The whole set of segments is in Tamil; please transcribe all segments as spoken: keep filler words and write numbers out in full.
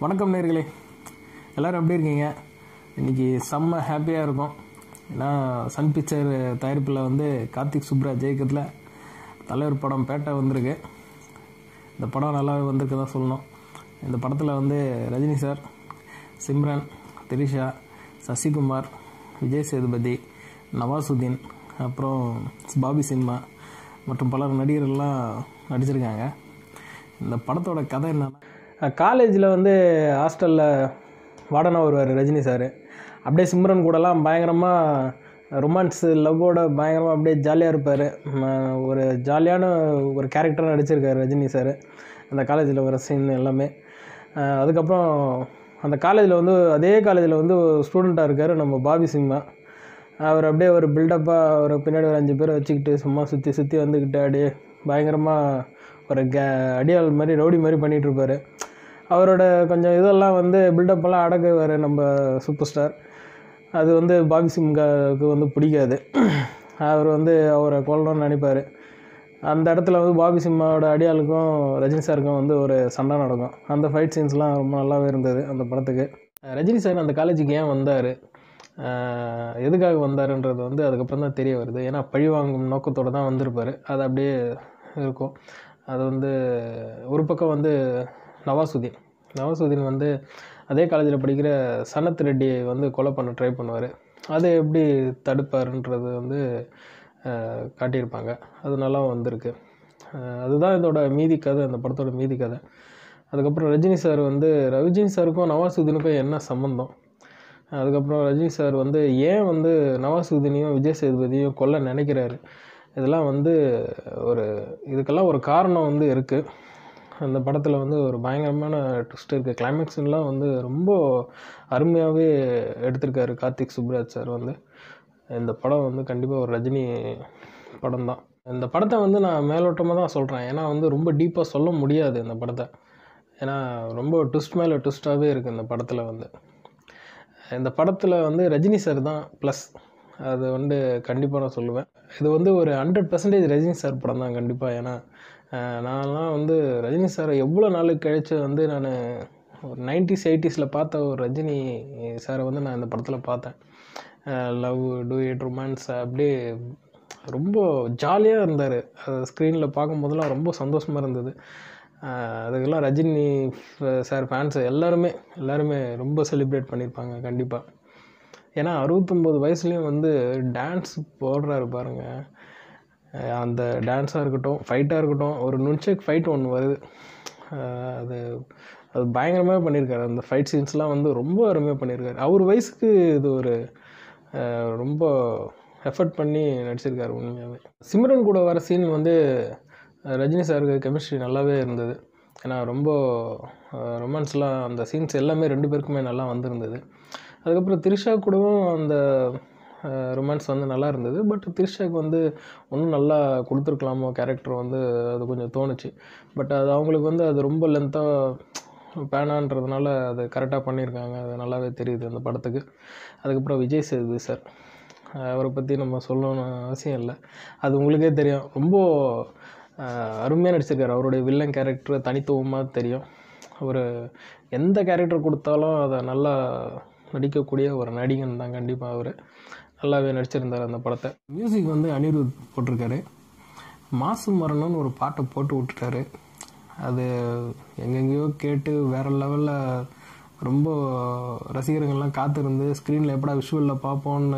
வணக்கம் நேயர்களே, எல்லோரும் எப்படி இருக்கீங்க? இன்றைக்கி செம்ம ஹாப்பியாக இருக்கும். ஏன்னா சன் பிக்சர் தயாரிப்பில் வந்து கார்த்திக் சுப்ராஜ் இயக்கத்தில் தலைவர் படம் பேட்டா வந்திருக்கு. இந்த படம் நல்லாவே வந்திருக்கு தான் சொல்லணும். இந்த படத்தில் வந்து ரஜினி சார், சிம்ரன், திரிஷா, சசிகுமார், விஜய் சேதுபதி, நவாசுதீன், அப்புறம் பாபி சினிமா மற்றும் பலர் நடிகர்கள்லாம் நடிச்சிருக்காங்க. இந்த படத்தோட கதை என்னன்னா, காலேஜில் வந்து ஹாஸ்டலில் வார்டனாக வருவார் ரஜினி சார். அப்படியே சிம்ரன் கூடலாம் பயங்கரமாக ரொமான்ஸ் லவ்வோட பயங்கரமாக அப்படியே ஜாலியாக இருப்பார். ஒரு ஜாலியான ஒரு கேரக்டராக நடிச்சிருக்காரு ரஜினி சார் அந்த காலேஜில் வர சீன் எல்லாமே. அதுக்கப்புறம் அந்த காலேஜில் வந்து அதே காலேஜில் வந்து ஸ்டூடெண்ட்டாக இருக்கார் நம்ம பாபி சினிமா. அவர் அப்படியே ஒரு பில்டப்பாக ஒரு பின்னாடி ஒரு அஞ்சு பேரை வச்சுக்கிட்டு சும்மா சுற்றி சுற்றி வந்துக்கிட்டு அப்படியே பயங்கரமாக ஒரு கே அடியாள் மாதிரி ரவுடி மாதிரி பண்ணிகிட்ருப்பார். அவரோட கொஞ்சம் இதெல்லாம் வந்து பில்டப்பெல்லாம் அடக்குவார் நம்ம சூப்பர் ஸ்டார். அது வந்து பாபி சிம்காவுக்கு வந்து பிடிக்காது. அவர் வந்து அவரை கொல்லணும்னு நினைப்பார். அந்த இடத்துல வந்து பாபி சிம்மாவோட அடியாளுக்கும் ரஜினி சாருக்கும் வந்து ஒரு சண்டை நடக்கும். அந்த ஃபைட் சீன்ஸ்லாம் ரொம்ப நல்லாவே இருந்தது அந்த படத்துக்கு. ரஜினி சார் அந்த காலேஜுக்கு ஏன் வந்தார், எதுக்காக வந்தாருன்றது வந்து அதுக்கப்புறம் தான் தெரிய வருது. ஏன்னா பழி வாங்கும் நோக்கத்தோடு தான் வந்திருப்பார். அது அப்படியே இருக்கும். அது வந்து ஒரு பக்கம் வந்து நவாசுதீன் நவாசுதீன் வந்து அதே காலேஜில் படிக்கிற சனத் ரெட்டியை வந்து கொலை பண்ண ட்ரை பண்ணுவார். அதை எப்படி தடுப்பாருன்றது வந்து காட்டியிருப்பாங்க. அது நல்லா வந்திருக்கு. அதுதான் இதோட மீதி கதை, அந்த படத்தோட மீதி கதை. அதுக்கப்புறம் ரஜினி சார் வந்து ரஜினி சாருக்கும் நவாசுதீனுக்கும் என்ன சம்மந்தம், அதுக்கப்புறம் ரஜினி சார் வந்து ஏன் வந்து நவாசுதீனையும் விஜய் சேதுபதியும் கொல்ல நினைக்கிறாரு, இதெல்லாம் வந்து ஒரு இதுக்கெல்லாம் ஒரு காரணம் வந்து இருக்குது. அந்த படத்தில் வந்து ஒரு பயங்கரமான ட்விஸ்ட் இருக்குது. கிளைமேக்ஸ்லாம் வந்து ரொம்ப அருமையாகவே எடுத்திருக்காரு கார்த்திக் சுப்ராஜ் சார். வந்து இந்த படம் வந்து கண்டிப்பாக ஒரு ரஜினி படம் தான். இந்த படத்தை வந்து நான் மேலோட்டமாக தான் சொல்கிறேன். ஏன்னா வந்து ரொம்ப டீப்பாக சொல்ல முடியாது இந்த படத்தை. ஏன்னா ரொம்ப ட்விஸ்ட் மேலே ட்விஸ்ட்டாகவே இருக்குது இந்த படத்தில். வந்து இந்த படத்தில் வந்து ரஜினி சார் தான் ப்ளஸ். அது வந்து கண்டிப்பாக நான் சொல்லுவேன். இது வந்து ஒரு ஹண்ட்ரட் பர்சன்டேஜ் ரஜினி சார் படம் தான் கண்டிப்பாக. ஏன்னா நான்லாம் வந்து ரஜினி சாரை எவ்வளோ நாளுக்கு கழித்து வந்து நான் ஒரு நைன்டிஸ் எயிட்டிஸில் பார்த்த ஒரு ரஜினி சாரை வந்து நான் இந்த படத்தில் பார்த்தேன். லவ், டூயட், ரொமான்ஸ் அப்படியே ரொம்ப ஜாலியாக இருந்தார். அது ஸ்க்ரீனில் பார்க்கும்போதெல்லாம் ரொம்ப சந்தோஷமாக இருந்தது. அதுக்கெல்லாம் ரஜினி சார் ஃபேன்ஸ் எல்லாருமே எல்லாருமே ரொம்ப செலிப்ரேட் பண்ணியிருப்பாங்க கண்டிப்பாக. ஏன்னா அறுபத்தொம்போது வயசுலேயும் வந்து டான்ஸ் போடுறாரு பாருங்கள். அந்த டான்ஸாக இருக்கட்டும், ஃபைட்டாக இருக்கட்டும், ஒரு நுண்செக் ஃபைட் ஒன்று வருது. அது அது பயங்கரமாக பண்ணியிருக்காரு. அந்த ஃபைட் சீன்ஸ்லாம் வந்து ரொம்ப அருமையாக பண்ணியிருக்காரு. அவர் வயசுக்கு இது ஒரு ரொம்ப எஃபர்ட் பண்ணி நடிச்சிருக்காரு உண்மையாகவே. சிம்ரன் கூட வர சீன் வந்து ரஜினி சாருக்கு கெமிஸ்ட்ரி நல்லாவே இருந்தது. ஏன்னா ரொம்ப ரொமான்ஸ்லாம் அந்த சீன்ஸ் எல்லாமே ரெண்டு பேருக்குமே நல்லா வந்திருந்தது. அதுக்கப்புறம் திரிஷா கூடவும் அந்த ரொமான்ஸ் வந்து நல்லா இருந்தது. பட் திரிஷாவுக்கு வந்து ஒன்றும் நல்லா கொடுத்துருக்கலாமோ கேரக்டர் வந்து, அது கொஞ்சம் தோணுச்சு. பட் அது அவங்களுக்கு வந்து அது ரொம்ப லென்த்தாக பேனான்றதுனால அது கரெக்டாக பண்ணியிருக்காங்க. அது நல்லாவே தெரியுது அந்த படத்துக்கு. அதுக்கப்புறம் விஜய் சேதுபதி சார், அவரை பற்றி நம்ம சொல்லணும்னு அவசியம் இல்லை. அது உங்களுக்கே தெரியும். ரொம்ப அருமையாக நடிச்சிருக்காரு. அவருடைய வில்லன் கேரக்டர் தனித்துவமாக தெரியும். ஒரு எந்த கேரக்டர் கொடுத்தாலும் அதை நல்லா நடிக்கக்கூடிய ஒரு நடிகன் தான் கண்டிப்பாக. அவர் நல்லாவே நடிச்சிருந்தார் அந்த படத்தை. மியூசிக் வந்து அனிருத் போட்டிருக்காரு. மாசு மரணம்னு ஒரு பாட்டை போட்டு விட்டுட்டாரு. அது எங்கெங்கேயோ கேட்டு வேறு லெவலில் ரொம்ப ரசிகர்கள்லாம் காத்திருந்து ஸ்க்ரீனில் எப்படா விஷுவலில் பார்ப்போன்னு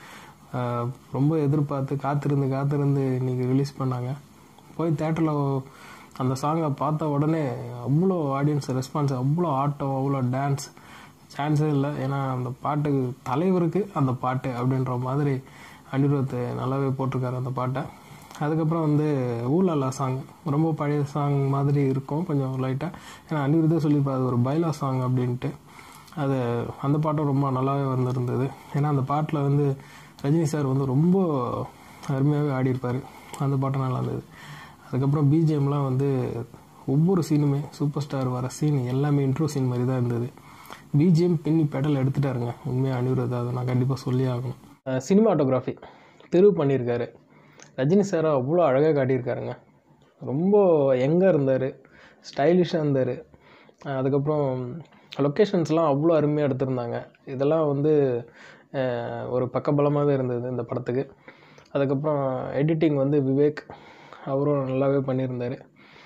ரொம்ப எதிர்பார்த்து காத்திருந்து காத்திருந்து இன்றைக்கி ரிலீஸ் பண்ணாங்க. போய் தேட்டரில் அந்த சாங்கை பார்த்த உடனே அவ்வளோ ஆடியன்ஸ் ரெஸ்பான்ஸ், அவ்வளோ ஆட்டம், அவ்வளோ டான்ஸ், சான்ஸே இல்லை. ஏன்னா அந்த பாட்டுக்கு தலைவருக்கு அந்த பாட்டு அப்படின்ற மாதிரி அனிருத் நல்லாவே போட்டிருக்காரு அந்த பாட்டை. அதுக்கப்புறம் வந்து ஊலாலா சாங் ரொம்ப பழைய சாங் மாதிரி இருக்கும் கொஞ்சம் லைட்டாக. ஏன்னா அனிருத்தே சொல்லியிருப்பார் அது ஒரு பைலா சாங் அப்படின்ட்டு. அது அந்த பாட்டும் ரொம்ப நல்லாவே வந்திருந்தது. ஏன்னா அந்த பாட்டில் வந்து ரஜினி சார் வந்து ரொம்ப அருமையாகவே ஆடியிருப்பார். அந்த பாட்டும் நல்லா இருந்தது. அதுக்கப்புறம் பிஜிஎம்லாம் வந்து ஒவ்வொரு சீனுமே சூப்பர் ஸ்டார் வர சீன் எல்லாமே இன்ட்ரோ சீன் மாதிரி தான் இருந்தது. பிஜிஎம் பின்னி பெடல் எடுத்துட்டாருங்க உண்மையாக அனிருத். அதை நான் கண்டிப்பாக சொல்லி ஆகணும். சினிமாட்டோகிராஃபி தெரு பண்ணியிருக்காரு. ரஜினி சாரை அவ்வளோ அழகாக காட்டியிருக்காருங்க. ரொம்ப யங்காக இருந்தார், ஸ்டைலிஷாக இருந்தார். அதுக்கப்புறம் லொக்கேஷன்ஸ்லாம் அவ்வளோ அருமையாக எடுத்திருந்தாங்க. இதெல்லாம் வந்து ஒரு பக்கபலமாகவே இருந்தது இந்த படத்துக்கு. அதுக்கப்புறம் எடிட்டிங் வந்து விவேக் அவரும் நல்லாவே பண்ணியிருந்தார்.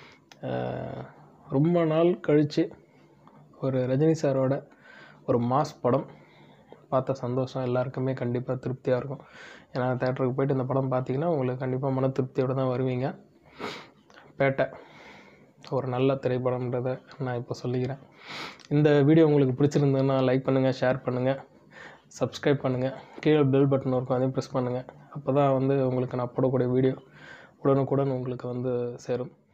ரொம்ப நாள் கழித்து ஒரு ரஜினி சாரோட ஒரு மாஸ் படம் பார்த்த சந்தோஷம் எல்லாருக்குமே கண்டிப்பாக திருப்தியாக இருக்கும். ஏன்னா தேட்டருக்கு போய்ட்டு இந்த படம் பார்த்தீங்கன்னா உங்களுக்கு கண்டிப்பாக மன திருப்தியோடு தான் வருவீங்க. பேட்டை ஒரு நல்ல திரைப்படம்ன்றதை நான் இப்போ சொல்லிக்கிறேன். இந்த வீடியோ உங்களுக்கு பிடிச்சிருந்ததுன்னா லைக் பண்ணுங்கள், ஷேர் பண்ணுங்கள், சப்ஸ்கிரைப் பண்ணுங்கள். கீழே பெல் பட்டன் இருக்கும், அதையும் ப்ரெஸ் பண்ணுங்கள். அப்போ தான் வந்து உங்களுக்கு நான் போடக்கூடிய வீடியோ உடனுக்குடன் உங்களுக்கு வந்து சேரும்.